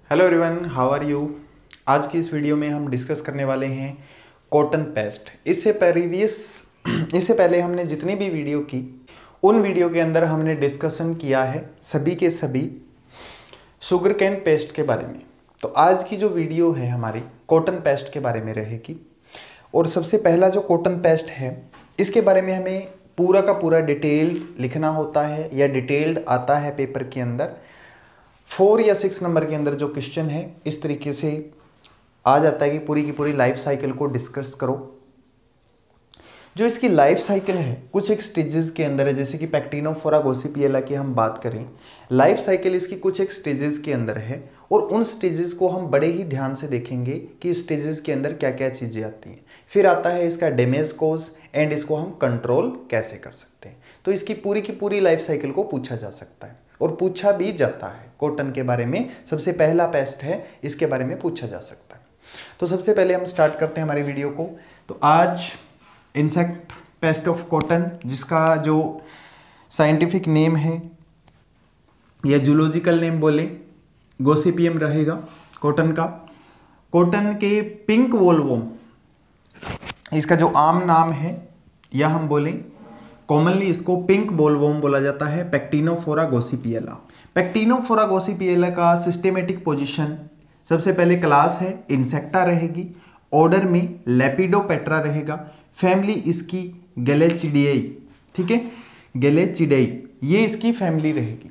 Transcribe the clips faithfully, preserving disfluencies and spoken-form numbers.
Hello everyone, how are you. आज की इस वीडियो में हम डिस्कस करने वाले हैं कॉटन पेस्ट। इससे प्रीवियस इससे पहले हमने जितनी भी वीडियो की उन वीडियो के अंदर हमने डिस्कशन किया है सभी के सभी शुगर कैन पेस्ट के बारे में। तो आज की जो वीडियो है हमारी कॉटन पेस्ट के बारे में रहेगी। और सबसे पहला जो कॉटन पेस्ट है इसके बारे में हमें पूरा का पूरा डिटेल लिखना होता है या डिटेल्ड आता है पेपर के अंदर। फोर या सिक्स नंबर के अंदर जो क्वेश्चन है इस तरीके से आ जाता है कि पूरी की पूरी लाइफ साइकिल को डिस्कस करो। जो इसकी लाइफ साइकिल है कुछ एक स्टेजेस के अंदर है, जैसे कि पैक्टिनोफोरा गोसिपिएला की हम बात करें, लाइफ साइकिल इसकी कुछ एक स्टेजेस के अंदर है और उन स्टेजेस को हम बड़े ही ध्यान से देखेंगे कि स्टेजेस के अंदर क्या क्या चीज़ें आती हैं। फिर आता है इसका डैमेज कॉज एंड इसको हम कंट्रोल कैसे कर सकते हैं। तो इसकी पूरी की पूरी लाइफ साइकिल को पूछा जा सकता है और पूछा भी जाता है। कॉटन के बारे में सबसे पहला पेस्ट है, इसके बारे में पूछा जा सकता है। तो सबसे पहले हम स्टार्ट करते हैं हमारी वीडियो को। तो आज इंसेक्ट पेस्ट ऑफ कॉटन, जिसका जो साइंटिफिक नेम है या जूलॉजिकल नेम बोले गोसिपियम रहेगा कॉटन का। कॉटन के पिंक वॉलवॉर्म इसका जो आम नाम है, या हम बोले कॉमनली इसको पिंक बोलवॉर्म बोला जाता है, पैक्टिनोफोरा गोसिपिएला। पैक्टिनोफोरा गोसिपिएला का सिस्टेमेटिक पोजीशन सबसे पहले क्लास है इंसेक्टा रहेगी, ऑर्डर में लेपिडोपेट्रा रहेगा, फैमिली इसकी गैलेचिडियाई, ठीक है, गैलेचिडियाई ये इसकी फैमिली रहेगी।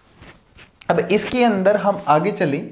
अब इसके अंदर हम आगे चलें,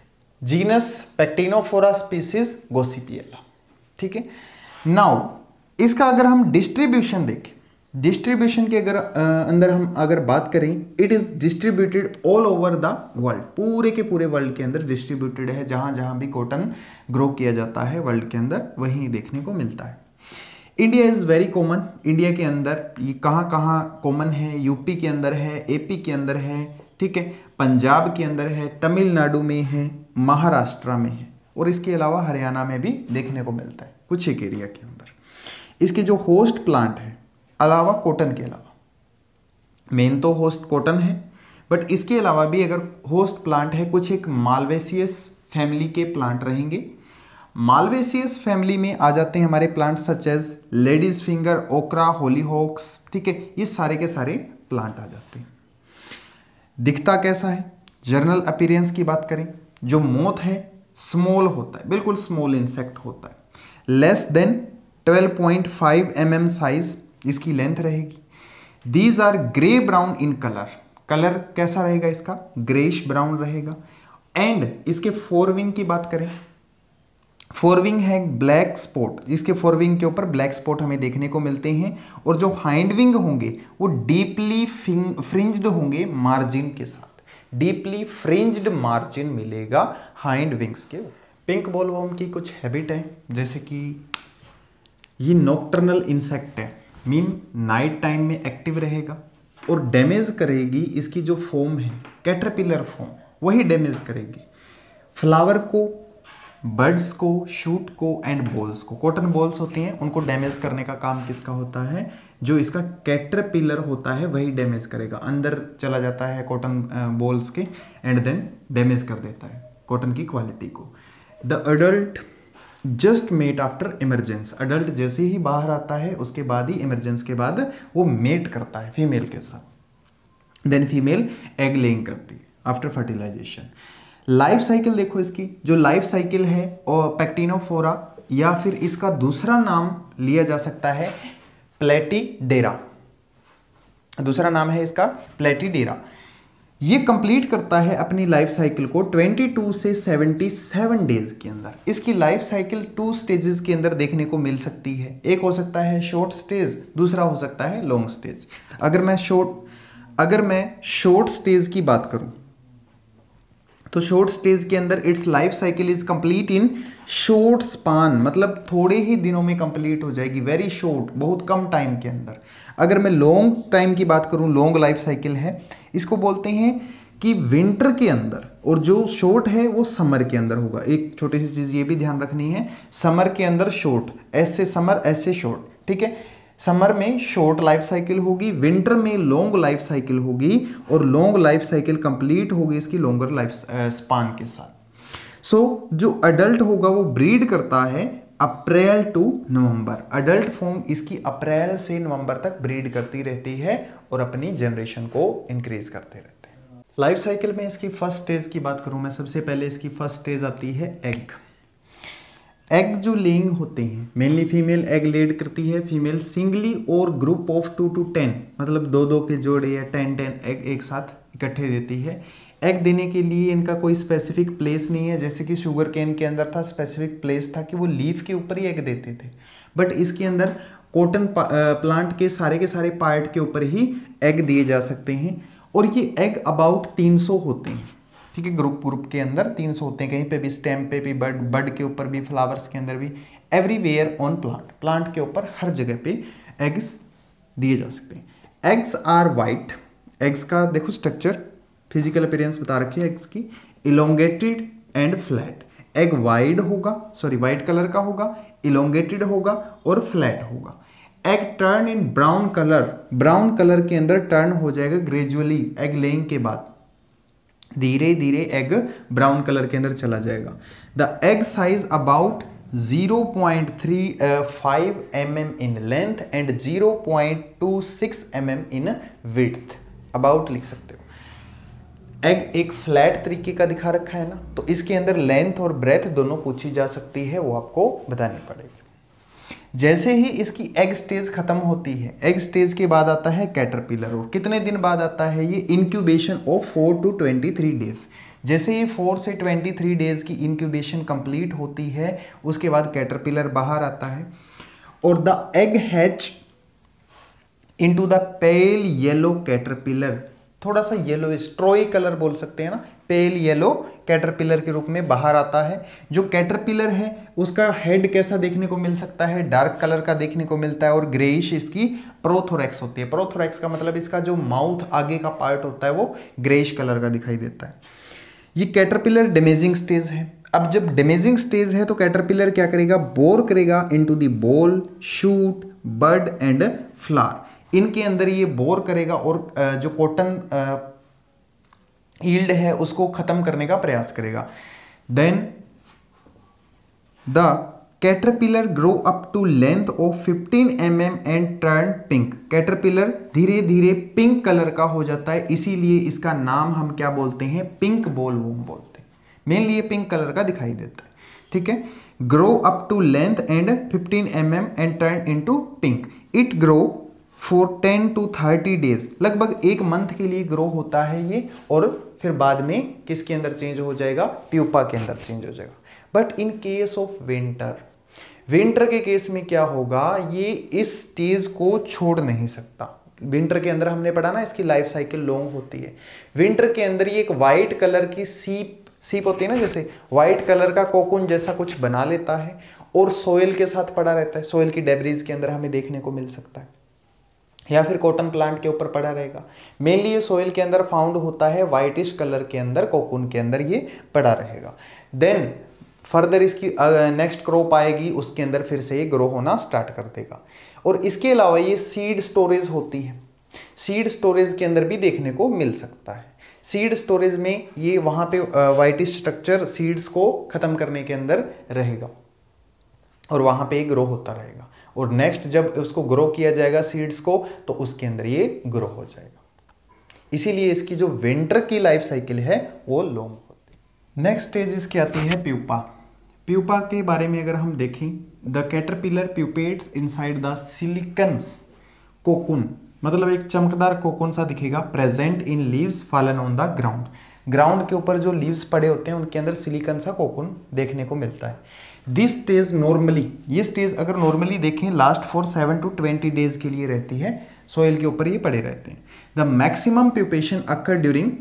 जीनस पैक्टिनोफोरा स्पीसीज गोसिपिएला, ठीक है। नाउ इसका अगर हम डिस्ट्रीब्यूशन देखें, डिस्ट्रीब्यूशन के अगर अंदर हम अगर बात करें, it is distributed all over the world, पूरे के पूरे वर्ल्ड के अंदर डिस्ट्रीब्यूटेड है। जहां जहां भी कॉटन ग्रो किया जाता है वर्ल्ड के अंदर वहीं देखने को मिलता है। India is very common, India के अंदर ये कहाँ कहाँ कॉमन है, यूपी के अंदर है, एपी के अंदर है, ठीक है, पंजाब के अंदर है, तमिलनाडु में है, महाराष्ट्र में है और इसके अलावा हरियाणा में भी देखने को मिलता है कुछ एक एरिया के अंदर। इसके जो होस्ट प्लांट है अलावा कॉटन के अलावा, मेन तो होस्ट कॉटन है, बट इसके अलावा भी अगर होस्ट प्लांट है कुछ एक मालवेसियस फैमिली के प्लांट रहेंगे। मालवेसियस फैमिली में आ जाते हैं हमारे plant such as ladies finger, okra, hollyhocks, ठीक है, ये सारे के सारे प्लांट आ जाते हैं। दिखता कैसा है, जर्नल अपीयरेंस की बात करें, जो मोथ है स्मॉल होता है, बिल्कुल स्मॉल इंसेक्ट होता है, less than twelve point five M M size इसकी लेंथ रहेगी। These are grey brown in colour, colour कैसा रहेगा इसका, ग्रेश ब्राउन रहेगा। एंड इसके फोरविंग की बात करें, फोरविंग है ब्लैक स्पॉट, जिसके फोरविंग के ऊपर ब्लैक स्पॉट हमें देखने को मिलते हैं। और जो हाइंड विंग होंगे वो डीपली फ्रिंज्ड होंगे मार्जिन के साथ, डीपली फ्रिंज्ड मार्जिन मिलेगा हाइंड विंग्स के। पिंक बोलवॉर्म की कुछ हैबिट है, जैसे कि ये नॉक्टर्नल इंसेक्ट है, मीन नाइट टाइम में एक्टिव रहेगा और डैमेज करेगी इसकी जो फॉर्म है कैटरपिलर फॉर्म, वही डैमेज करेगी फ्लावर को, बर्ड्स को, शूट को एंड बॉल्स को। कॉटन बॉल्स होती हैं उनको डैमेज करने का काम किसका होता है, जो इसका कैटरपिलर होता है वही डैमेज करेगा, अंदर चला जाता है कॉटन बॉल्स के एंड देन डैमेज कर देता है कॉटन की क्वालिटी को। The adult just mate after emergence, adult जैसे ही बाहर आता है उसके बाद ही इमरजेंस के बाद वो मेट करता है फीमेल के साथ, देन फीमेल एग लेइंग करती है आफ्टर फर्टिलाइजेशन। लाइफ साइकिल देखो इसकी, जो लाइफ साइकिल है और पैक्टिनोफोरा, या फिर इसका दूसरा नाम लिया जा सकता है प्लेटिडेरा, दूसरा नाम है इसका प्लेटिडेरा। ये कंप्लीट करता है अपनी लाइफ साइकिल को बाईस से सतहत्तर डेज के अंदर। इसकी लाइफ साइकिल टू स्टेजेस के अंदर देखने को मिल सकती है, एक हो सकता है शॉर्ट स्टेज, दूसरा हो सकता है लॉन्ग स्टेज। अगर मैं शॉर्ट अगर मैं शॉर्ट स्टेज की बात करूं तो शॉर्ट स्टेज के अंदर its life cycle is complete in short span, मतलब थोड़े ही दिनों में कंप्लीट हो जाएगी, वेरी शॉर्ट, बहुत कम टाइम के अंदर। अगर मैं लॉन्ग टाइम की बात करूं, लॉन्ग लाइफ साइकिल है, इसको बोलते हैं कि विंटर के अंदर, और जो शॉर्ट है वो समर के अंदर होगा। एक छोटी सी चीज़ ये भी ध्यान रखनी है, समर के अंदर शॉर्ट, ऐसे समर ऐसे शॉर्ट, ठीक है, समर में शॉर्ट लाइफ साइकिल होगी, विंटर में लॉन्ग लाइफ साइकिल होगी, और लॉन्ग लाइफ साइकिल कंप्लीट होगी इसकी लॉन्गर लाइफ स्पान के साथ। सो so, जो अडल्ट होगा वो ब्रीड करता है April to November. Adult form इसकी अप्रैल से नवंबर तक ब्रीड करती रहती है और अपनी जनरेशन को इंक्रीज करते रहते हैं। लाइफ साइकिल में इसकी फर्स्ट स्टेज की बात करूं मैं, सबसे पहले इसकी फर्स्ट स्टेज आती है एग। एग जो लेइंग होते हैं, मेनली फीमेल एग लेड करती है। फीमेल सिंगली और group of two to ten, मतलब दो दो के जोड़े या टेन टेन एग एक साथ इकट्ठे देती है। एग देने के लिए इनका कोई स्पेसिफिक प्लेस नहीं है, जैसे कि शुगर केन के अंदर था स्पेसिफिक प्लेस था कि वो लीफ के ऊपर ही एग देते थे, बट इसके अंदर कॉटन प्लांट के सारे के सारे पार्ट के ऊपर ही एग दिए जा सकते हैं। और ये एग अबाउट तीन सौ होते हैं, ठीक है, ग्रुप ग्रुप के अंदर तीन सौ होते हैं, कहीं पे भी स्टेम पे भी, बर्ड बर्ड के ऊपर भी, फ्लावर्स के अंदर भी, एवरीवेयर ऑन प्लांट, प्लांट के ऊपर हर जगह पे एग्स दिए जा सकते हैं। एग्स आर वाइट, एग्स का देखो स्ट्रक्चर, फिजिकल अपीयरेंस बता रखी है एग्स की, elongated and flat. Egg wide होगा, सॉरी वाइट कलर का होगा, इलोंगेटेड होगा और फ्लैट होगा। Egg turn in brown colour, brown colour के अंदर टर्न हो जाएगा ग्रेजुअली एग लेइंग के बाद, धीरे धीरे एग ब्राउन कलर के अंदर चला जाएगा। The egg size about zero point three five M M in length and zero point two six M M in width, about लिख सकते हो। एग एक फ्लैट तरीके का दिखा रखा है ना, तो इसके अंदर लेंथ और ब्रेथ दोनों पूछी जा सकती है, वो आपको बतानी पड़ेगी। जैसे ही इसकी एग स्टेज खत्म होती है, एग स्टेज के बाद आता है कैटरपिलर। और कितने दिन बाद आता है ये? Incubation of four to twenty three days. जैसे ही फोर से ट्वेंटी थ्री डेज की इंक्यूबेशन कंप्लीट होती है, उसके बाद कैटरपिलर बाहर आता है और the egg hatch into the pale yellow caterpillar, थोड़ा सा येलो स्ट्रॉई कलर बोल सकते हैं ना, पेल येलो कैटरपिलर के रूप में बाहर आता है। जो कैटरपिलर है उसका हेड कैसा देखने को मिल सकता है? डार्क कलर का देखने को मिलता है और ग्रेइश इसकी प्रोथोरैक्स होती है। प्रोथोरैक्स का मतलब इसका जो माउथ आगे का पार्ट होता है वो ग्रेइश कलर का दिखाई देता है। ये कैटरपिलर डैमेजिंग स्टेज है। अब जब डैमेजिंग स्टेज है तो कैटरपिलर क्या करेगा? बोर करेगा into the boll, shoot, bud and flower. इनके अंदर ये बोर करेगा और जो कॉटन ईल्ड है उसको खत्म करने का प्रयास करेगा। Then the caterpillar grow up to length of fifteen M M and turn pink. Caterpillar धीरे धीरे पिंक कलर का हो जाता है, इसीलिए इसका नाम हम क्या बोलते हैं? पिंक बॉल वूम बोलते हैं। मेनली ये पिंक कलर का दिखाई देता है, ठीक है। Grow up to length and fifteen M M and turn into pink. It grow for ten to thirty days, लगभग एक मंथ के लिए ग्रो होता है ये, और फिर बाद में किसके अंदर चेंज हो जाएगा? प्यूपा के अंदर चेंज हो जाएगा। But in case of winter, winter के केस में क्या होगा? ये इस स्टेज को छोड़ नहीं सकता। विंटर के अंदर हमने पढ़ा ना, इसकी लाइफ साइकिल लॉन्ग होती है। विंटर के अंदर ये एक वाइट कलर की सीप सीप होती है ना, जैसे वाइट कलर का कोकून जैसा कुछ बना लेता है और सोयल के साथ पड़ा रहता है। सोयल की डेब्रीज के अंदर हमें देखने को मिल सकता है, या फिर कॉटन प्लांट के ऊपर पड़ा रहेगा। मेनली ये सोइल के अंदर फाउंड होता है, वाइटिश कलर के अंदर कोकून के अंदर ये पड़ा रहेगा। देन फर्दर इसकी नेक्स्ट क्रॉप आएगी, उसके अंदर फिर से ये ग्रो होना स्टार्ट कर देगा। और इसके अलावा ये सीड स्टोरेज होती है, सीड स्टोरेज के अंदर भी देखने को मिल सकता है। सीड स्टोरेज में ये वहाँ पे वाइटिश स्ट्रक्चर सीड्स को खत्म करने के अंदर रहेगा और वहाँ पे ग्रो होता रहेगा। और नेक्स्ट जब उसको ग्रो किया जाएगा सीड्स को, तो उसके अंदर ये ग्रो हो जाएगा। इसीलिए इसकी जो विंटर की लाइफ साइकिल है वो लॉन्ग होती है। नेक्स्ट स्टेज इसकी आती है प्यूपा। प्यूपा के बारे में अगर हम देखें, the caterpillar pupates inside the silken cocoon, मतलब एक चमकदार कोकून सा दिखेगा, present in leaves fallen on the ground. Ground के ऊपर जो लीव्स पड़े होते हैं उनके अंदर सिलिकन सा कोकून देखने को मिलता है। दिस स्टेज नॉर्मली, ये स्टेज अगर नॉर्मली देखें last for seven to twenty days के लिए रहती है, सोइल के ऊपर ये पड़े रहते हैं। The maximum pupation occur during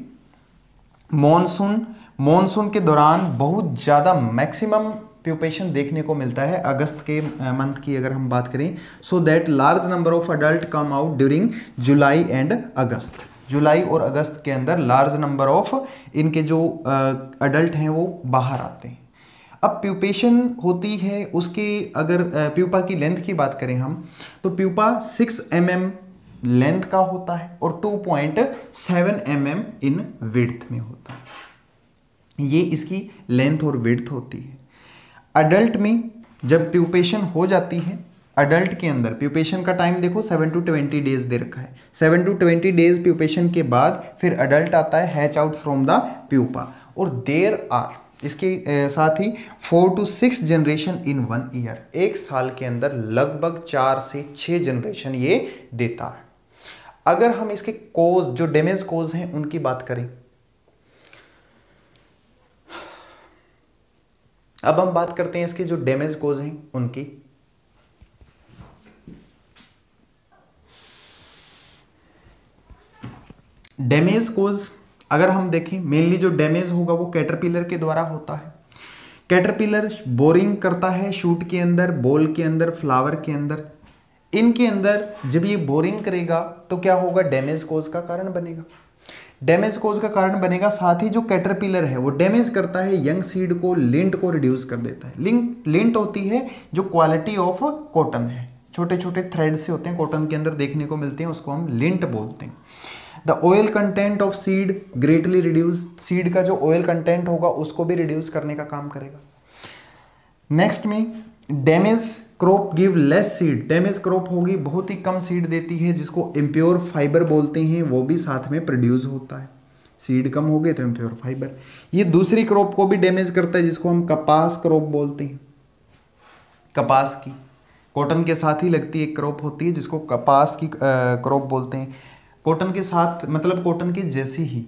monsoon, monsoon के दौरान बहुत ज़्यादा मैक्सिमम प्यूपेशन देखने को मिलता है अगस्त के मंथ की अगर हम बात करें। So that large number of adult come out during July and August. जुलाई और अगस्त के अंदर लार्ज नंबर ऑफ इनके जो अडल्ट हैं वो बाहर आते हैं। अब प्यूपेशन होती है उसके, अगर प्यूपा की लेंथ की बात करें हम, तो pupa six M M length का होता है और two point seven M M in width में होता है। ये इसकी लेंथ और विड्थ होती है। अडल्ट में जब प्यूपेशन हो जाती है, अडल्ट के अंदर प्यूपेशन का टाइम देखो सेवन टू ट्वेंटी डेज दे रखा है। Seven to twenty days pupation के बाद फिर अडल्ट आता है, hatch out from the pupa. और देर आर, इसके साथ ही four to six generation in one year, एक साल के अंदर लगभग चार से छः जनरेशन ये देता है। अगर हम इसके कोज, जो डैमेज कोज हैं उनकी बात करें, अब हम बात करते हैं इसके जो डैमेज कोज हैं उनकी। डैमेज कोज अगर हम देखें, मेनली जो डैमेज होगा वो कैटरपिलर के द्वारा होता है। कैटरपिलर बोरिंग करता है शूट के अंदर, बॉल के अंदर, फ्लावर के अंदर। इनके अंदर जब ये बोरिंग करेगा तो क्या होगा, डैमेज कोज का कारण बनेगा। डैमेज कोज का कारण बनेगा। साथ ही जो कैटरपिलर है वो डैमेज करता है यंग सीड को, लिंट को रिड्यूस कर देता है। लिंट लिंट होती है जो क्वालिटी ऑफ कॉटन है, छोटे छोटे थ्रेड से होते हैं कॉटन के अंदर देखने को मिलते हैं, उसको हम लिंट बोलते हैं। The oil content of seed greatly reduce, seed का जो ऑयल कंटेंट होगा उसको भी रिड्यूस करने का काम करेगा। नेक्स्ट में damage crop give less seed, damage crop होगी बहुत ही कम सीड देती है, जिसको इम्प्योर फाइबर बोलते हैं, वो भी साथ में प्रोड्यूस होता है। सीड कम हो गए तो इम्प्योर फाइबर। ये दूसरी क्रॉप को भी डैमेज करता है जिसको हम कपास क्रॉप बोलते हैं। कपास की, कॉटन के साथ ही लगती एक क्रॉप होती है जिसको कपास की क्रॉप बोलते हैं। कॉटन के साथ मतलब कॉटन की जैसी ही।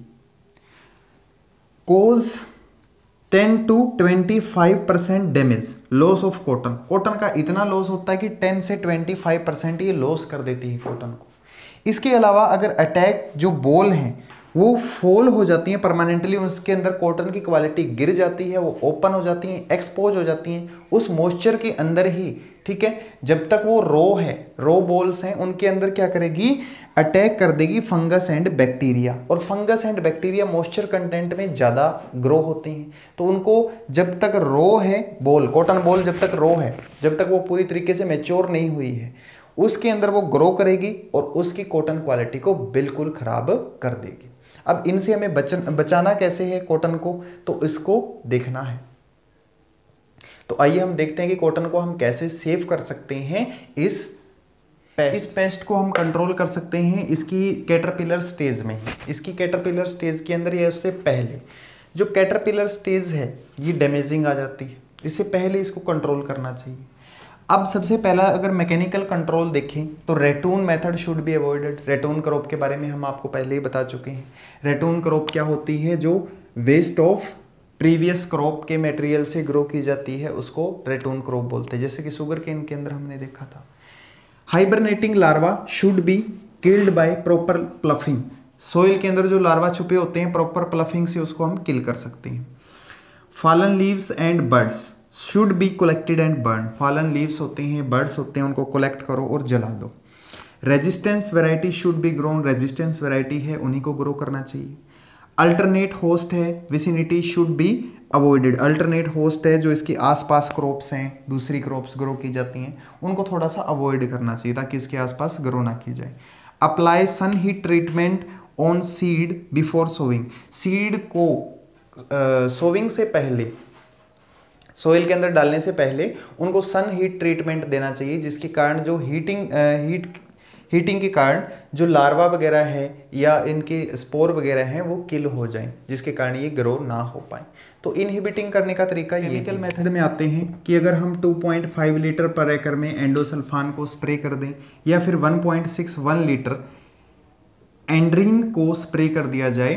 Cause ten to twenty five percent damage, loss of cotton, cotton का इतना लॉस होता है कि टेन से ट्वेंटी फाइव परसेंट ये लॉस कर देती है कॉटन को। इसके अलावा अगर अटैक जो बॉल हैं वो फॉल हो जाती हैं परमानेंटली, उसके अंदर कॉटन की क्वालिटी गिर जाती है, वो ओपन हो जाती हैं, एक्सपोज हो जाती हैं उस मॉइस्चर के अंदर ही, ठीक है। जब तक वो रो है, रो बॉल्स हैं, उनके अंदर क्या करेगी, अटैक कर देगी फंगस एंड बैक्टीरिया। और fungus and bacteria moisture content में ज़्यादा ग्रो होते हैं, तो उनको जब तक रो है बॉल, कॉटन बॉल जब तक रो है, जब तक वो पूरी तरीके से मैच्योर नहीं हुई है, उसके अंदर वो ग्रो करेगी और उसकी कॉटन क्वालिटी को बिल्कुल ख़राब कर देगी। अब इनसे हमें बचन बचाना कैसे है कॉटन को, तो इसको देखना है। तो आइए हम देखते हैं कि कॉटन को हम कैसे सेव कर सकते हैं। इस पेस्ट इस पेस्ट को हम कंट्रोल कर सकते हैं इसकी कैटरपिलर स्टेज में। इसकी कैटरपिलर स्टेज के अंदर या उससे पहले जो कैटरपिलर स्टेज है ये डैमेजिंग आ जाती है, इससे पहले इसको कंट्रोल करना चाहिए। अब सबसे पहला अगर मैकेनिकल कंट्रोल देखें तो ratoon method should be avoided. Ratoon crop के बारे में हम आपको पहले ही बता चुके हैं। रेटून क्रॉप क्या होती है, जो वेस्ट ऑफ प्रीवियस क्रॉप के मटेरियल से ग्रो की जाती है, उसको रेटून क्रॉप बोलते हैं, जैसे कि शुगर केन के अंदर हमने देखा था। Hibernating larva should be killed by proper ploughing. Soil के अंदर जो लार्वा छुपे होते हैं, प्रॉपर प्लफिंग से उसको हम किल कर सकते हैं। Fallen leaves and birds should be collected and burn. Fallen leaves होते हैं, बर्ड्स होते हैं, उनको कलेक्ट करो और जला दो। Resistance variety should be grown. Resistance variety है, उन्हीं को ग्रो करना चाहिए। अल्टरनेट होस्ट है, vicinity should be avoided. Alternate host है, जो इसके आसपास क्रॉप्स हैं, दूसरी क्रॉप्स ग्रो की जाती हैं, उनको थोड़ा सा अवॉइड करना चाहिए ताकि इसके आसपास ग्रो ना की जाए। Apply sun heat treatment on seed before sowing. Seed को सोविंग uh, से पहले, सोइल के अंदर डालने से पहले उनको सन हीट ट्रीटमेंट देना चाहिए, जिसके कारण जो हीटिंग हीट हीटिंग के कारण जो लार्वा वगैरह है या इनके स्पोर वगैरह हैं वो किल हो जाएं, जिसके कारण ये ग्रो ना हो पाए। तो इनहिबिटिंग करने का तरीका ये केमिकल मेथड में आते हैं कि अगर हम टू पॉइंट फाइव लीटर पर एकड़ में एंडोसल्फान को स्प्रे कर दें या फिर one point six one litre endrin को स्प्रे कर दिया जाए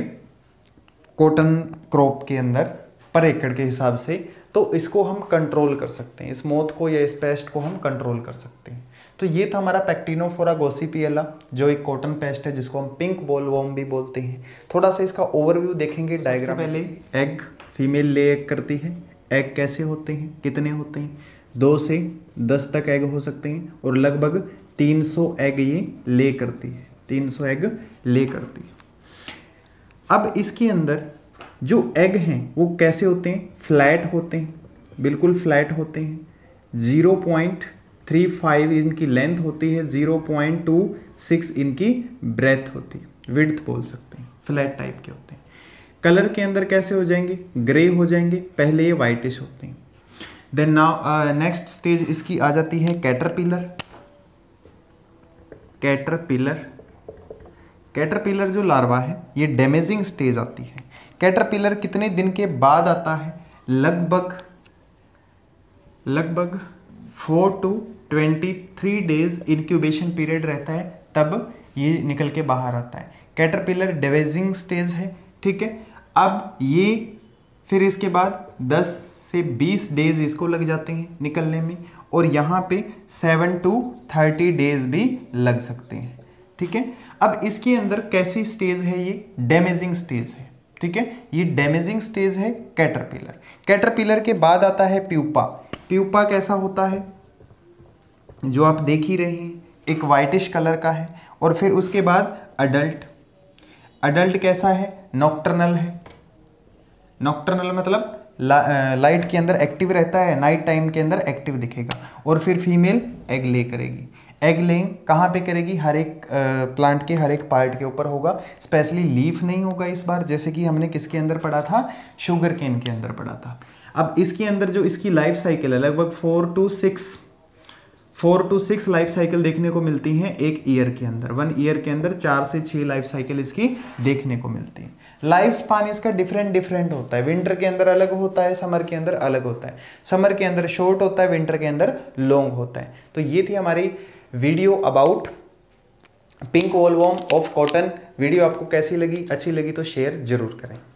कॉटन क्रॉप के अंदर पर एकड़ के हिसाब से, तो इसको हम कंट्रोल कर सकते हैं, इस मोथ को या इस पेस्ट को हम कंट्रोल कर सकते हैं। तो ये था हमारा पैक्टिनोफोरा गॉसिपिएला, जो एक कॉटन पेस्ट है जिसको हम पिंक बॉलवॉर्म भी बोलते हैं। थोड़ा सा इसका ओवरव्यू देखेंगे डायग्राम। पहले एग, फीमेल ले एग करती है। एग कैसे होते हैं, कितने होते हैं, दो से दस तक एग हो सकते हैं और लगभग तीन सौ एग ये ले करती है, तीन सौ एग ले करती है। अब इसके अंदर जो एग हैं वो कैसे होते हैं, फ्लैट होते हैं, बिल्कुल फ्लैट होते हैं। ज़ीरो पॉइंट थ्री फाइव इनकी लेंथ होती है, ज़ीरो पॉइंट टू सिक्स इनकी ब्रेथ होती है, विड्थ बोल सकते हैं, फ्लैट टाइप के होते हैं। कलर के अंदर कैसे हो जाएंगे, ग्रे हो जाएंगे, पहले ये वाइटिश होते हैं। देन नाउ नेक्स्ट स्टेज इसकी आ जाती है कैटरपिलर। कैटरपिलर कैटरपिलर जो लार्वा है ये डैमेजिंग स्टेज आती है। कैटरपिलर कितने दिन के बाद आता है, लगभग लगभग four to twenty three days incubation period रहता है, तब ये निकल के बाहर आता है। कैटरपिलर डैमेजिंग स्टेज है, ठीक है। अब ये फिर इसके बाद दस से बीस डेज इसको लग जाते हैं निकलने में, और यहाँ पे सेवन टू थर्टी डेज भी लग सकते हैं, ठीक है। अब इसके अंदर कैसी स्टेज है, ये डैमेजिंग स्टेज है, ठीक है। ये डैमेजिंग स्टेज है कैटरपिलर। कैटरपिलर के बाद आता है प्यूपा। प्यूपा कैसा होता है, जो आप देख ही रहे हैं, एक वाइटिश कलर का है। और फिर उसके बाद अडल्ट। अडल्ट कैसा है, नॉक्टर्नल है। नॉक्टर्नल मतलब ला, लाइट के अंदर एक्टिव रहता है, नाइट टाइम के अंदर एक्टिव दिखेगा। और फिर फीमेल एग ले करेगी। एग लेइंग कहाँ पे करेगी, हर एक प्लांट के हर एक पार्ट के ऊपर होगा, स्पेशली लीफ नहीं होगा इस बार, जैसे कि हमने किसके अंदर पढ़ा था, शुगर केन के अंदर पढ़ा था। अब इसके अंदर जो इसकी लाइफ साइकिल है, लगभग four to six four to six life cycle देखने को मिलती हैं एक ईयर के अंदर। वन ईयर के अंदर चार से छः लाइफ साइकिल इसकी देखने को मिलती है। लाइफ स्पान इसका डिफरेंट डिफरेंट होता है। विंटर के अंदर अलग होता है, समर के अंदर अलग होता है। समर के अंदर शॉर्ट होता है, विंटर के अंदर लॉन्ग होता है। तो ये थी हमारी video about pink bollworm of cotton. Video आपको कैसी लगी, अच्छी लगी तो शेयर जरूर करें।